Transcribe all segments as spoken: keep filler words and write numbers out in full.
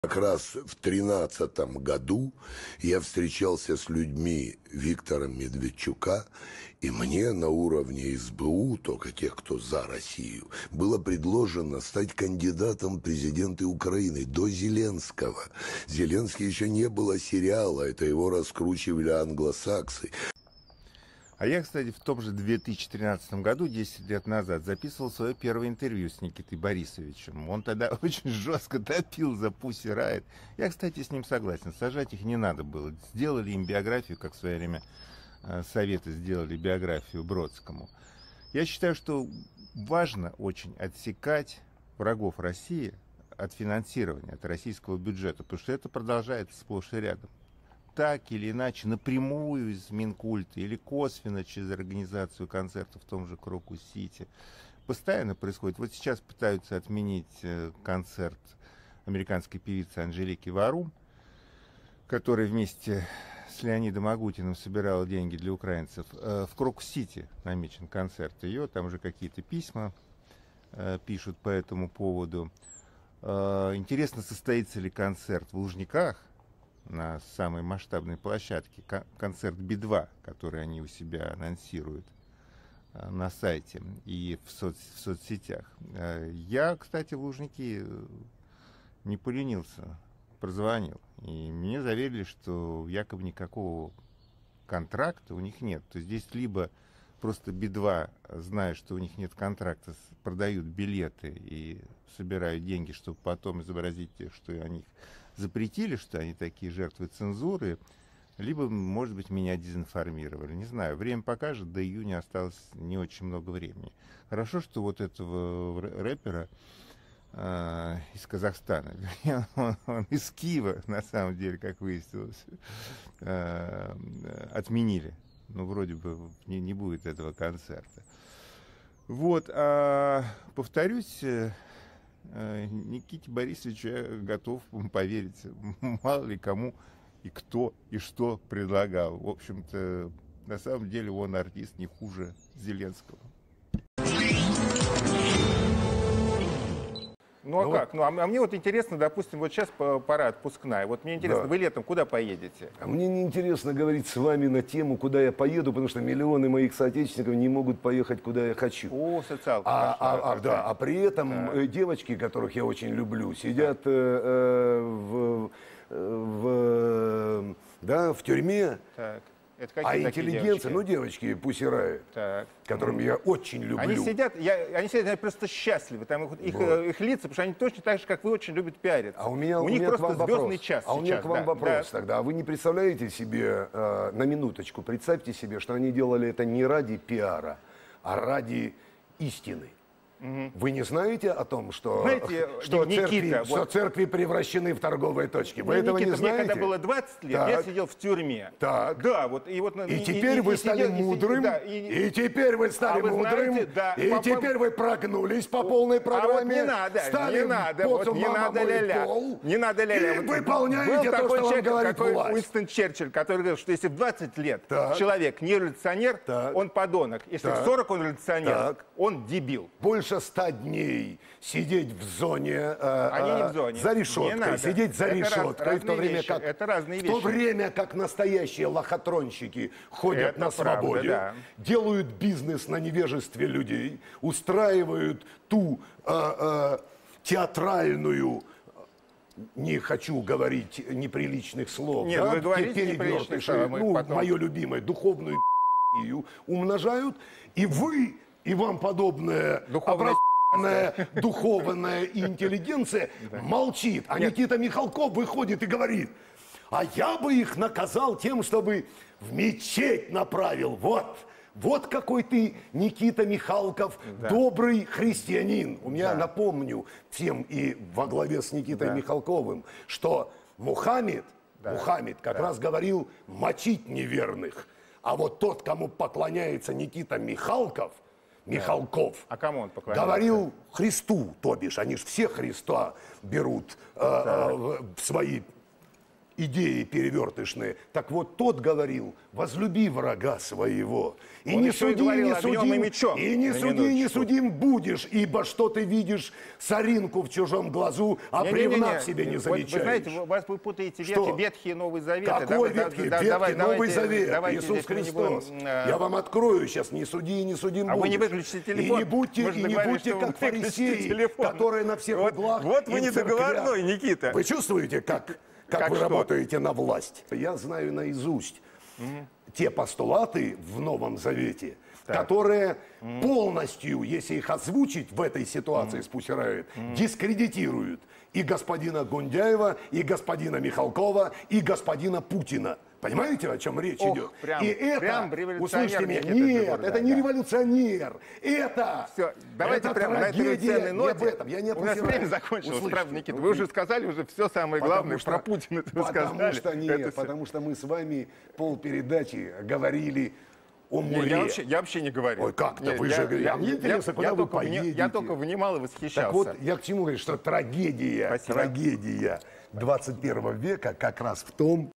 Как раз в тринадцатом году я встречался с людьми Виктора Медведчука, и мне на уровне эс бэ у, только тех, кто за Россию, было предложено стать кандидатом в президенты Украины до Зеленского. Зеленский еще не было сериала, это его раскручивали англосаксы. А я, кстати, в том же две тысячи тринадцатом году, десять лет назад, записывал свое первое интервью с Никитой Борисовичем. Он тогда очень жестко топил за Pussy Riot. Я, кстати, с ним согласен. Сажать их не надо было. Сделали им биографию, как в свое время Советы сделали биографию Бродскому. Я считаю, что важно очень отсекать врагов России от финансирования, от российского бюджета, потому что это продолжается сплошь и рядом. Так или иначе, напрямую из Минкульта или косвенно через организацию концертов в том же Крокус-Сити. Постоянно происходит. Вот сейчас пытаются отменить концерт американской певицы Анжелики Варум, которая вместе с Леонидом Агутиным собирала деньги для украинцев. В Крокус-Сити намечен концерт ее, там уже какие-то письма пишут по этому поводу. Интересно, состоится ли концерт в Лужниках, на самой масштабной площадке, концерт Би два, который они у себя анонсируют на сайте и в, соц, в соцсетях. Я, кстати, в Лужники не поленился, прозвонил, и мне заверили, что якобы никакого контракта у них нет. То есть здесь либо просто Би два, зная, что у них нет контракта, продают билеты и собирают деньги, чтобы потом изобразить, что они их запретили, что они такие жертвы цензуры, либо, может быть, меня дезинформировали. Не знаю, время покажет, до июня осталось не очень много времени. Хорошо, что вот этого рэпера э, из Казахстана, он, он из Киева, на самом деле, как выяснилось, э, отменили. Ну, вроде бы не, не будет этого концерта. Вот, а, повторюсь, Никите Борисовичу я готов поверить. Мало ли кому и кто и что предлагал. В общем-то, на самом деле он артист не хуже Зеленского. Ну а ну, как? Ну а, а мне вот интересно, допустим, вот сейчас пора отпускная. Вот мне интересно, да. Вы летом куда поедете? А мне не интересно говорить с вами на тему, куда я поеду, потому что миллионы моих соотечественников не могут поехать, куда я хочу. О, социалка. А, а, а, да, а при этом да. девочки, которых я очень люблю, сидят э, э, в, в, да, в тюрьме. Так. Это а интеллигенция, ну, девочки, Pussy Riot, которым я очень люблю. Они сидят, я, они сидят они просто счастливы, там их, их, вот. их лица, потому что они точно так же, как вы, очень любят пиариться. А у меня, у у них меня просто звездный вопрос. час А сейчас. у меня к вам да, вопрос да. тогда. А вы не представляете себе, э, на минуточку, представьте себе, что они делали это не ради пиара, а ради истины. Угу. Вы не знаете о том, что, знаете, что, Никита, церкви, вот, что церкви превращены в торговые точки? Вы ну, этого Никита, не знаете? Мне когда было двадцать лет, так. я сидел в тюрьме. Так. Да, вот, и, вот, и, и теперь и, вы и, стали и, мудрым, и, да, и, и теперь вы стали а вы мудрым, знаете, да, и по, теперь вы прогнулись по полной программе. А вот не надо, стали не надо, вот, не надо ля-ля. Не надо ля-ля. И вот, выполняете то, что человек, вам говорит такой власть. Уинстон Черчилль, который говорил, что если в двадцать лет так. человек не революционер, так. он подонок. Если так. в сорок он революционер, так. он дебил. Больше ста дней сидеть в зоне, э, Они не в зоне. за решеткой, сидеть за это решеткой, раз, в то время вещи. как это разные в вещи. то время как настоящие лохотронщики ходят это на свободе, правда, да. делают бизнес на невежестве людей, устраивают ту э, э, театральную, не хочу говорить неприличных слов, нет, да, вы говорите неприличных слов, ну, потом... мое любимое, духовную умножают, и вы, и вам подобное духовное духовная интеллигенция молчит. А Нет. Никита Михалков выходит и говорит, а я бы их наказал тем, чтобы в мечеть направил. Вот, вот какой ты, Никита Михалков, да. добрый христианин. У меня, да. напомню всем и во главе с Никитой да. Михалковым, что Мухаммед, да. Мухаммед как да. раз говорил мочить неверных. А вот тот, кому поклоняется Никита Михалков, Михалков, а кому он поклоняется? Говорил Христу, то бишь, они же все Христа берут э, э, в свои идеи перевертышные. Так вот, тот говорил: возлюби врага своего. И Он не еще и суди, говорил не огнем и судим, мечом. и не На суди, не минуточку. судим будешь, ибо что ты видишь соринку в чужом глазу, а Не-не-не-не. бревна в себе не Вот замечаешь. Вы знаете, вы, вас вы путаете Что? ветхий, ветхий и Новый Завет. Какой Давай- да- ветхий? да- Ветхий давай- Новый давайте- Завет, давайте Иисус здесь мы не будем, Христос. э, Я вам открою сейчас, не суди и не судим А вы не будешь. выключите телефон. И не будьте, Вы же и не договорились, будьте что вы как выключите фарисеи, телефон. которые на всех Вот- углах вот вы и в недоговорной, церквях. Никита. Вы чувствуете, как, как, Как вы что? работаете на власть? Я знаю наизусть те постулаты в Новом Завете, которые полностью, если их озвучить в этой ситуации с Пусси Райт, дискредитируют и господина Гундяева, и господина Михалкова, и господина Путина. Понимаете, о чем речь Ох, идет? прям- и это, прям революционер услышьте меня, Никита нет, Джигурда, это не да. революционер, это, Все, давайте это прямо на этой трагедия. революционной Не об ноте. этом, я не о У нас Пусси время Райт. закончилось, Услышьте, правда, Никита. ну, Вы уже сказали уже все самое главное про Путина. Это вы потому сказали. что нет, Это всё. потому что мы с вами полпередачи говорили о Не, море. я, вообще, я вообще не говорил. Ой, как-то Не, вы я- же говорите, я- а мне я- интересно, я куда вы только вни- поедете? Я только внимал и восхищался. Так вот, я к чему говорю, что трагедия, Спасибо. трагедия двадцать первого века как раз в том,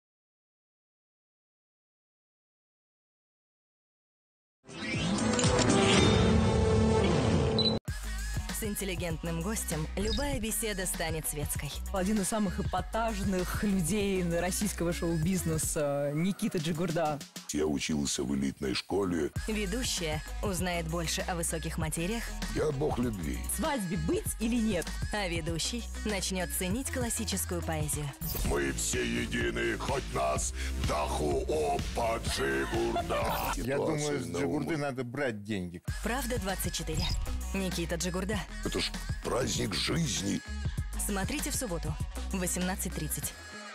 С интеллигентным гостем любая беседа станет светской. Один из самых эпатажных людей российского шоу-бизнеса Никита Джигурда. Я учился в элитной школе. Ведущая узнает больше о высоких материях, Я бог любви. Свадьбе быть или нет? а ведущий начнет ценить классическую поэзию. Мы все едины, хоть нас даху опа Джигурда. Я думаю, с Ситуация на Джигурды ум. надо брать деньги. Правда двадцать четыре. Никита Джигурда. Это ж праздник жизни. Смотрите в субботу в восемнадцать тридцать.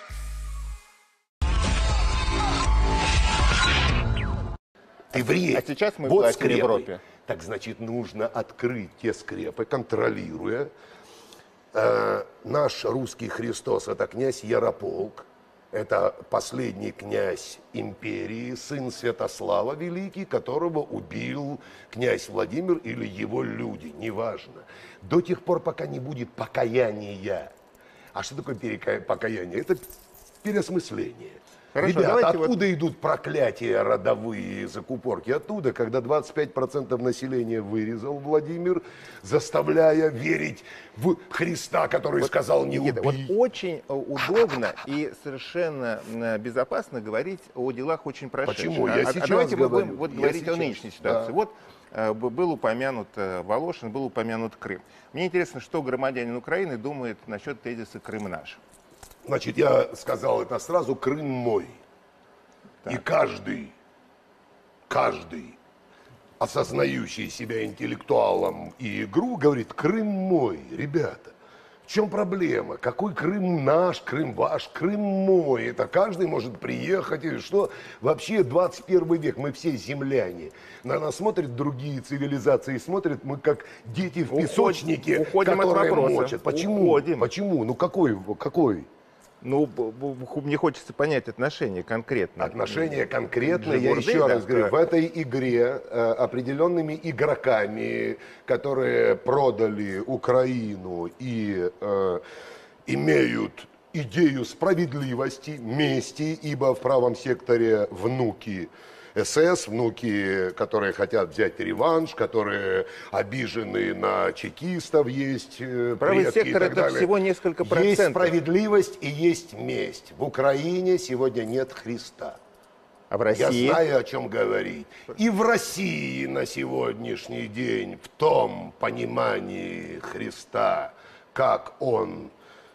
ты врешь. А сейчас мы в вот власти в скрепы. Европе. Так значит, нужно открыть те скрепы, контролируя. Э, наш русский Христос – это князь Ярополк. Это последний князь империи, сын Святослава Великий, которого убил князь Владимир или его люди, неважно. До тех пор, пока не будет покаяния. А что такое перека- покаяние? Это переосмысление. Хорошо, Ребята, давайте вот- откуда идут проклятия родовые и закупорки? Оттуда, когда двадцать пять процентов населения вырезал Владимир, заставляя верить в Христа, который сказал «не Никита, вот убий». очень э, удобно и совершенно э, безопасно говорить о делах очень прошедших. Почему? Я А- а сейчас давайте мы говорю. будем вот Я говорить о сейчас. нынешней ситуации. Да. Вот э, б- был упомянут э, Волошин, был упомянут Крым. Мне интересно, что громадянин Украины думает насчет тезиса «Крым наш». Значит, я сказал это сразу, Крым мой. И каждый, каждый, осознающий себя интеллектуалом и игру, говорит, Крым мой, ребята. В чем проблема? Какой Крым наш, Крым ваш, Крым мой? Это каждый может приехать. И что? Вообще двадцать первый век, мы все земляне. На нас смотрят другие цивилизации, смотрят мы как дети в Уход- песочнике, уходим от которые вопроса. мочат. Почему? Уходим. Почему? Ну какой? Какой? Ну, б- б- мне хочется понять отношение конкретно. Отношение конкретно, я Джигурды, еще да, раз говорю, к- в этой игре э, определенными игроками, которые продали Украину и э, имеют идею справедливости, мести, ибо в правом секторе внуки СС, внуки, которые хотят взять реванш, которые обижены на чекистов, есть э, Правый предки и сектор так это далее. всего несколько Есть процентов. справедливость и есть месть. В Украине сегодня нет Христа. А в Я России? знаю, о чем говорить. И в России на сегодняшний день, в том понимании Христа, как он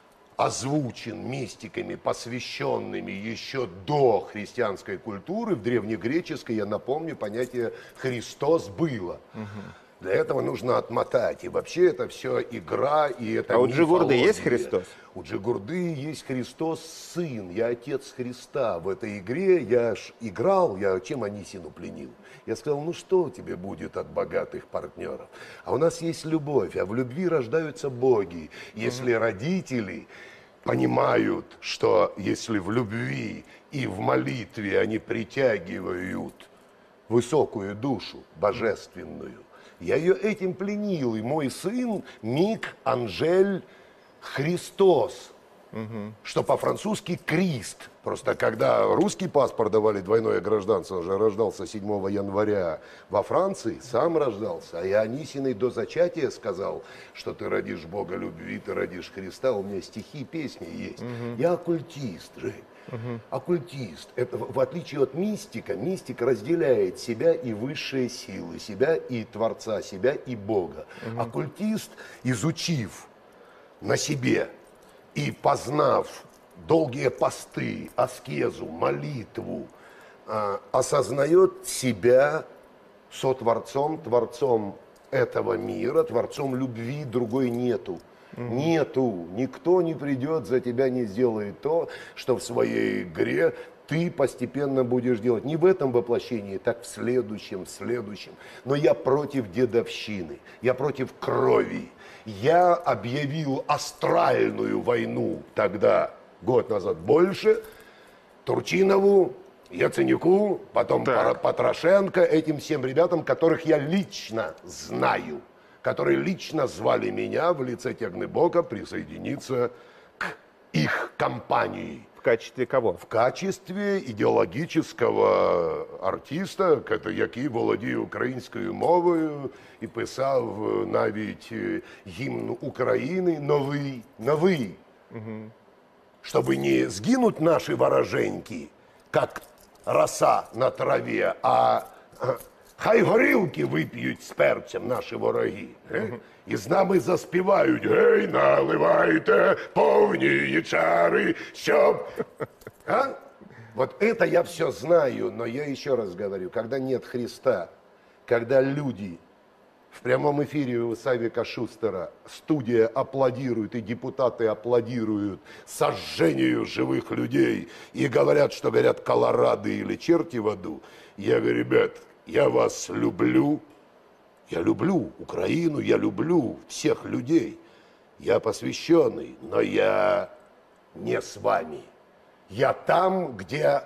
озвучен мистиками, посвященными еще до христианской культуры, в древнегреческой, я напомню, понятие «Христос» было. Для этого нужно отмотать. И вообще это все игра, и это А у Джигурды мифология. есть Христос? У Джигурды есть Христос сын, я отец Христа. В этой игре я ж играл, я чем Анисину пленил. Я сказал, ну что тебе будет от богатых партнеров? А у нас есть любовь, а в любви рождаются боги. Если родители понимают, что если в любви и в молитве они притягивают высокую душу, божественную, я ее этим пленил, и мой сын Мик Анжель Христос. что по-французски «крист». Просто когда русский паспорт давали, двойное гражданство, он же рождался седьмого января во Франции, сам рождался. А Ионисиный до зачатия сказал, что ты родишь Бога любви, ты родишь Христа. У меня стихи, песни есть. Угу. Я оккультист, Жень. Угу. Оккультист. Это, в отличие от мистика, мистик разделяет себя и высшие силы, себя и Творца, себя и Бога. Угу. Оккультист, изучив на себе и познав долгие посты, аскезу, молитву, э, осознает себя сотворцом, творцом этого мира, творцом любви, другой нету. Mm-hmm. Нету. Никто не придет за тебя, не сделает то, что в своей игре ты постепенно будешь делать. Не в этом воплощении, так в следующем, в следующем. Но я против дедовщины, я против крови. Я объявил астральную войну тогда, год назад, больше, Турчинову, Яценюку, потом так. Потрошенко, этим всем ребятам, которых я лично знаю, которые лично звали меня в лице Тягнебока присоединиться к их компании. В качестве кого? В качестве ідеологічного артиста, який володіє українською мовою і писав навіть гімн України новий, новий. Угу. Чтобы не сгинуть наши вороженьки, как роса на траве, а хай горілки вип'ють з перцем наші вороги. Угу. І з нами заспівають: гей, наливайте повні чари, щоб... А? Вот это я все знаю, но я еще раз говорю, когда нет Христа, когда люди в прямом эфире у Савика Шустера, студия аплодирует и депутаты аплодируют сожжению живых людей и говорят, что горят колорады или черти в аду, я говорю: ребят, я вас люблю, я люблю Украину, я люблю всех людей, я посвященный, но я не с вами. Я там, где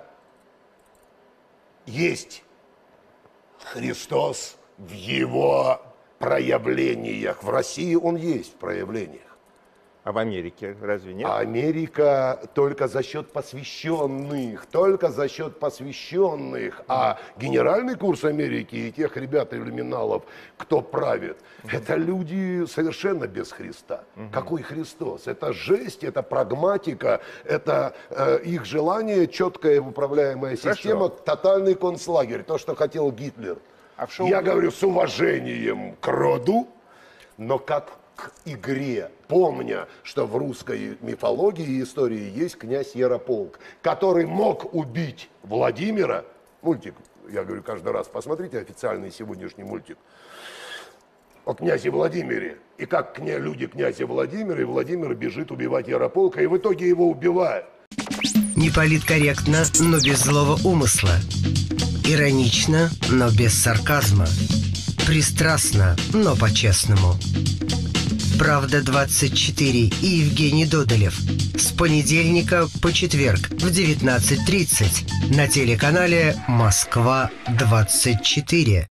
есть Христос в Его проявлениях. В России Он есть в проявлениях. А в Америке разве нет? А Америка только за счет посвященных, только за счет посвященных. А генеральный курс Америки и тех ребят иллюминалов, кто правит, uh-huh. это люди совершенно без Христа. Uh-huh. Какой Христос? Это жесть, это прагматика, это э, их желание, четкая управляемая система, тотальный концлагерь, то, что хотел Гитлер. А в шоу... Я говорю с уважением к роду, но как к игре, помня, что в русской мифологии и истории есть князь Ярополк, который мог убить Владимира. Мультик, я говорю каждый раз, посмотрите официальный сегодняшний мультик о князе Владимире. И как кня... люди князя Владимира, и Владимир бежит убивать Ярополка, и в итоге его убивают. Неполиткорректно, но без злого умысла. Иронично, но без сарказма. Пристрастно, но по-честному. «Правда двадцать четыре» и Евгений Додолев. С понедельника по четверг в девятнадцать тридцать на телеканале «Москва двадцать четыре».